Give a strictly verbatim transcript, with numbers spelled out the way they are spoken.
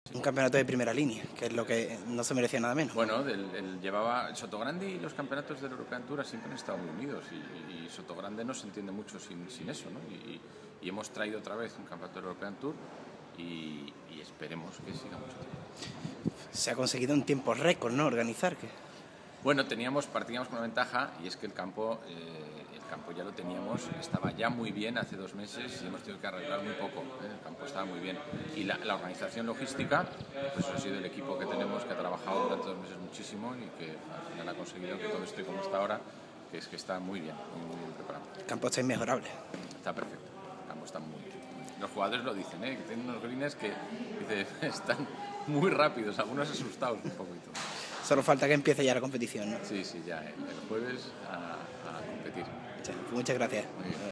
Un campeonato de primera línea, que es lo que no se merecía nada menos. Bueno, el, el llevaba el Sotogrande y los campeonatos del European Tour siempre han estado muy unidos y, y Sotogrande no se entiende mucho sin, sin eso, ¿no? Y, y hemos traído otra vez un campeonato del European Tour y, y esperemos que siga mucho tiempo. Se ha conseguido en tiempo récord, ¿no? Organizar que... Bueno, teníamos, partíamos con una ventaja y es que el campo, eh, el campo ya lo teníamos, estaba ya muy bien hace dos meses y hemos tenido que arreglar muy poco, ¿eh? El campo estaba muy bien. Y la, la organización logística, pues ha sido el equipo que tenemos, que ha trabajado durante dos meses muchísimo y que al final ha conseguido que todo esté como está ahora, que es que está muy bien, muy, muy bien preparado. El campo está inmejorable. Está perfecto, el campo está muy bien. Los jugadores lo dicen, ¿eh? Que tienen unos greens que dice, están muy rápidos, algunos asustados un poquito. Solo falta que empiece ya la competición, ¿no? Sí, sí, ya, el jueves a, a competir. Muchas gracias. Muy bien.